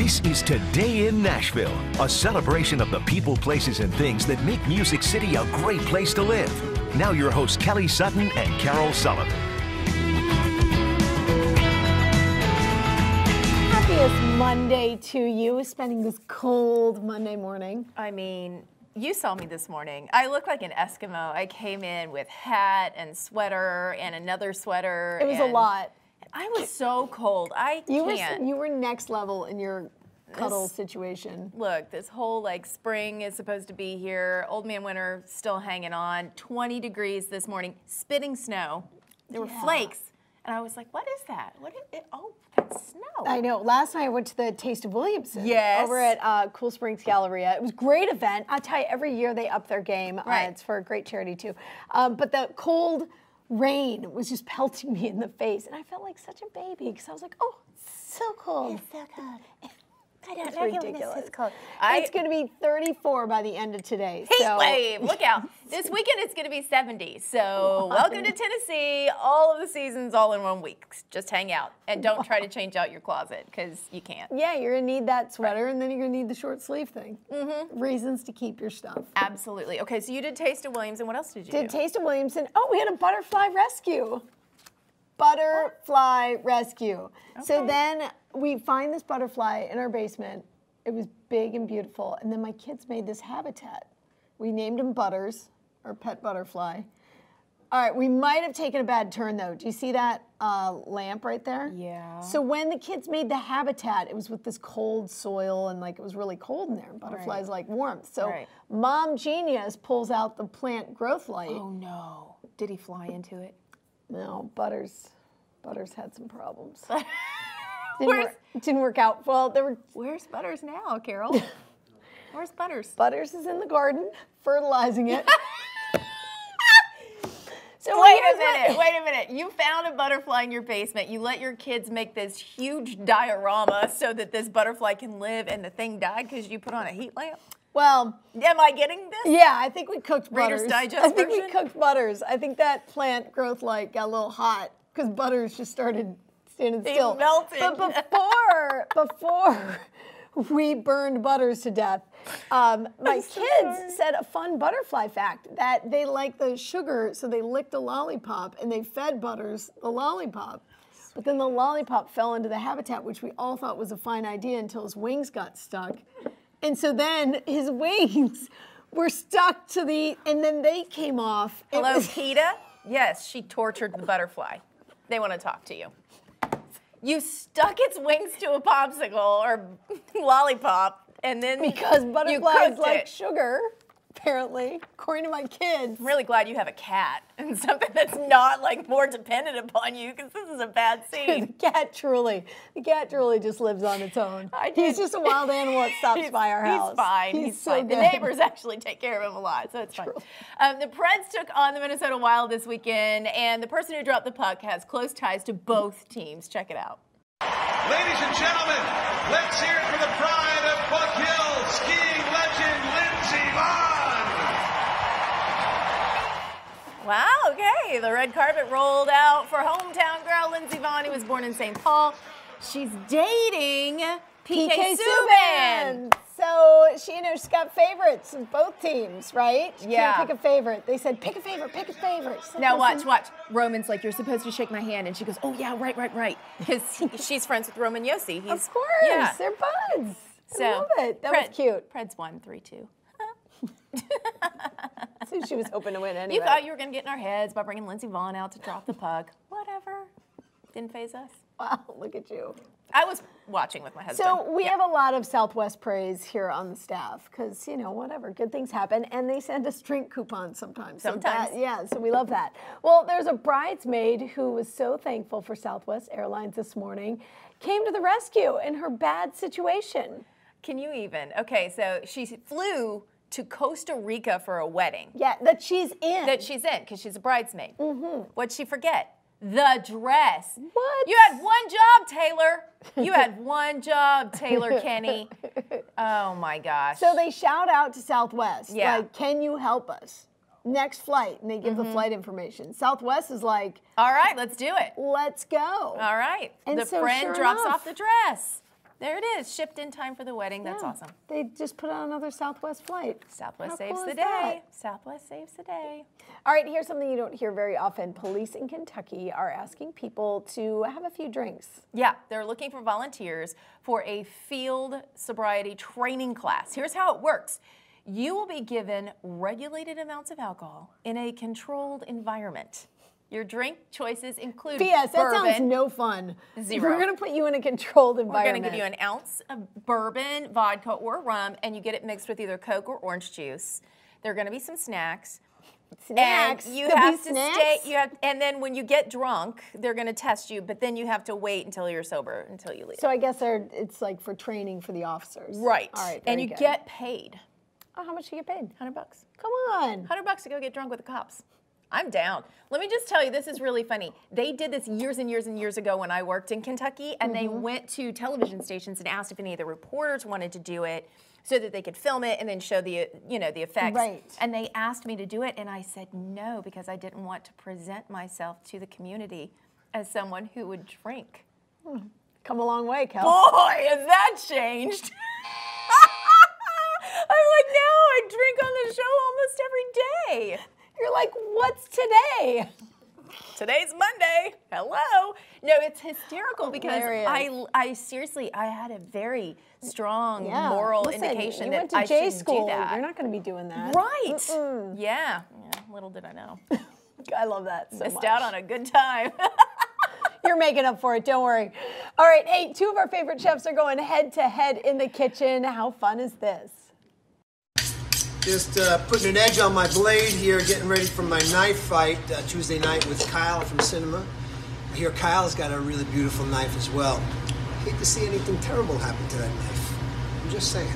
This is Today in Nashville, a celebration of the people, places, and things that make Music City a great place to live. Now your hosts, Kelly Sutton and Carole Sullivan. Happiest Monday to you, spending this cold Monday morning. I mean, you saw me this morning. I look like an Eskimo. I came in with hat and sweater and another sweater. It was a lot. I was so cold. You were next level in your cuddle situation. Look, this whole spring is supposed to be here. Old man winter still hanging on. 20 degrees this morning. Spitting snow. There were flakes. And I was like, what is that? What is it? Oh, that's snow. I know. Last night I went to the Taste of Williamson. Yes. Over at Cool Springs Galleria. It was a great event. I tell you, every year they up their game. Right. It's for a great charity too. But the cold rain was just pelting me in the face, and I felt like such a baby because I was like, "Oh, it's so cold! It's so cold. I don't know, ridiculous. It's cold. It's going to be 34 by the end of today. Heat wave! Look out! This weekend it's going to be 70. So welcome to Tennessee. All of the seasons, all in 1 week. Just hang out and don't try to change out your closet because you can't. Yeah, you're going to need that sweater, and then you're going to need the short sleeve thing. Reasons to keep your stuff. Absolutely. Okay, so you did Taste of Williamson. What else did you do? Did Taste of Williamson. Oh, we had a butterfly rescue. Butterfly rescue. Okay. So then we find this butterfly in our basement. It was big and beautiful. And then my kids made this habitat. We named him Butters, our pet butterfly. All right, we might have taken a bad turn though. Do you see that lamp right there? Yeah. So when the kids made the habitat, it was with this cold soil and it was really cold in there. Butterflies like warmth. So Mom Genius pulls out the plant growth light. Oh no. Did he fly into it? No, Butters had some problems. Didn't work out. Well, Where's Butters now, Carole? Where's Butters? Butters is in the garden, fertilizing it. So wait a minute. You found a butterfly in your basement. You let your kids make this huge diorama so that this butterfly can live, and the thing died because you put on a heat lamp? Well, am I getting this? Yeah, I think we cooked Butters. Reader's Digest I think version? we cooked Butters. I think that plant growth light got a little hot because Butters just started standing still. He melted. But before we burned Butters to death, my kids said a fun butterfly fact that they like the sugar, so they licked a lollipop and they fed Butters the lollipop. But then the lollipop fell into the habitat, which we all thought was a fine idea until his wings got stuck. And so then his wings were stuck to and then they came off. Hello, PETA? Yes, she tortured the butterfly. They want to talk to you. You stuck its wings to a popsicle or lollipop, and then because butterflies like it. Sugar, apparently, according to my kids. I'm really glad you have a cat and something that's not more dependent upon you, because this is a bad scene. The cat truly just lives on its own. He's just a wild animal that stops by our house. He's fine. He's so fine. good. The neighbors actually take care of him a lot, so it's fine. The Preds took on the Minnesota Wild this weekend, and the person who dropped the puck has close ties to both teams. Check it out. Ladies and gentlemen, let's hear it for the pride of Buck Hill, skiing legend Lindsey Vonn. Wow, okay. The red carpet rolled out for hometown girl Lindsey Vonn, who was born in St. Paul. She's dating PK Subban. So she's got favorites in both teams, right? She can't pick a favorite. They said, pick a favorite, pick a favorite. Now watch. Roman's like, you're supposed to shake my hand. And she goes, oh yeah, right. Because she's friends with Roman Yossi. Of course, they're buds. So, I love it. That was cute. Preds won 3-2. So she was hoping to win anyway. You thought you were going to get in our heads by bringing Lindsey Vonn out to drop the puck. Whatever. Didn't faze us. Wow, look at you. I was watching with my husband. So we have a lot of Southwest praise here on the staff because, whatever, good things happen. And they send us drink coupons sometimes. Sometimes. So we love that. Well, there's a bridesmaid who was so thankful for Southwest Airlines this morning, came to the rescue in her bad situation. Can you even? Okay, so she flew to Costa Rica for a wedding. Yeah, that she's in. Because she's a bridesmaid. What'd she forget? The dress. What? You had one job, Taylor. You had one job, Taylor Kenny. Oh my gosh. So they shout out to Southwest. Yeah. Like, can you help us? Next flight. And they give the flight information. Southwest is like, all right, let's do it. Let's go. All right. And the so friend sure drops enough, off the dress. There it is, shipped in time for the wedding. That's awesome. They just put on another Southwest flight. Southwest saves the day. Southwest saves the day. All right, here's something you don't hear very often. Police in Kentucky are asking people to have a few drinks. Yeah, they're looking for volunteers for a field sobriety training class. Here's how it works. You will be given regulated amounts of alcohol in a controlled environment. Your drink choices include P.S. That bourbon. sounds no fun. Zero. We're going to put you in a controlled environment. We're going to give you an ounce of bourbon, vodka, or rum, and you get it mixed with either Coke or orange juice. There are going to be some snacks. Snacks. And you There'll have be to snacks? stay. And then when you get drunk, they're going to test you, but then you have to wait until you're sober until you leave. So I guess it's like for training for the officers. Right. All right. And you get paid. Oh, how much do you get paid? $100. Come on. $100 to go get drunk with the cops. I'm down. Let me just tell you, this is really funny. They did this years and years and years ago when I worked in Kentucky, and they went to television stations and asked if any of the reporters wanted to do it so that they could film it and then show the, the effects. Right. And they asked me to do it, and I said no because I didn't want to present myself to the community as someone who would drink. Come a long way, Kel. Boy, has that changed. I'm like, no, I drink on the show almost every day. You're like, what's today? Today's Monday. Hello. No, it's hysterical because Hilarious. I seriously, I had a very strong moral Listen, indication you that went to I J shouldn't school. do that. You're not going to be doing that. Right. Yeah. Little did I know. I love that so much. Missed out on a good time. You're making up for it. Don't worry. All right. Hey, two of our favorite chefs are going head to head in the kitchen. How fun is this? Just putting an edge on my blade here, getting ready for my knife fight Tuesday night with Kyle from Cinema. I hear Kyle's got a really beautiful knife as well. Hate to see anything terrible happen to that knife. I'm just saying.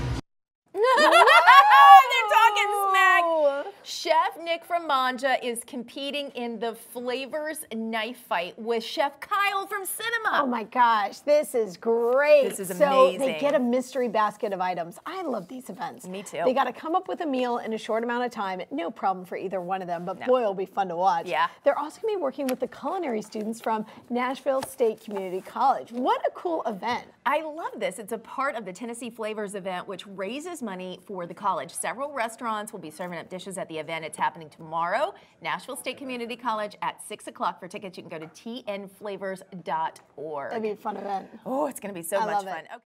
They're talking smack. Chef Nick from Manja is competing in the Flavors Knife Fight with Chef Kyle from Cinema. Oh my gosh, this is great. This is So amazing. they get a mystery basket of items. I love these events. Me too. They got to come up with a meal in a short amount of time. No problem for either one of them, but boy, it'll be fun to watch. Yeah. They're also going to be working with the culinary students from Nashville State Community College. What a cool event. I love this. It's a part of the Tennessee Flavors event, which raises money for the college. Several restaurants will be serving up dishes at the event. It's happening tomorrow, Nashville State Community College at 6 o'clock. For tickets, you can go to tnflavors.org. That'd be a fun event. Oh, it's going to be so much love fun. it. Okay.